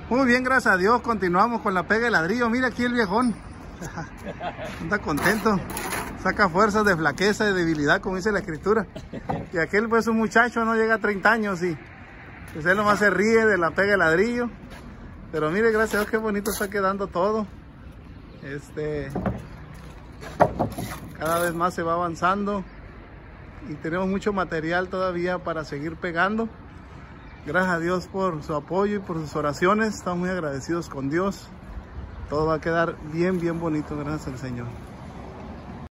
Muy bien, gracias a Dios, continuamos con la pega de ladrillo. Mira aquí el viejón. Anda contento. Saca fuerzas de flaqueza, de debilidad, como dice la escritura. Y aquel pues un muchacho no llega a 30 años y pues él nomás se ríe de la pega de ladrillo. Pero mire, gracias a Dios, qué bonito está quedando todo. Cada vez más se va avanzando y tenemos mucho material todavía para seguir pegando. Gracias a Dios por su apoyo y por sus oraciones. Estamos muy agradecidos con Dios. Todo va a quedar bien, bien bonito, gracias al Señor.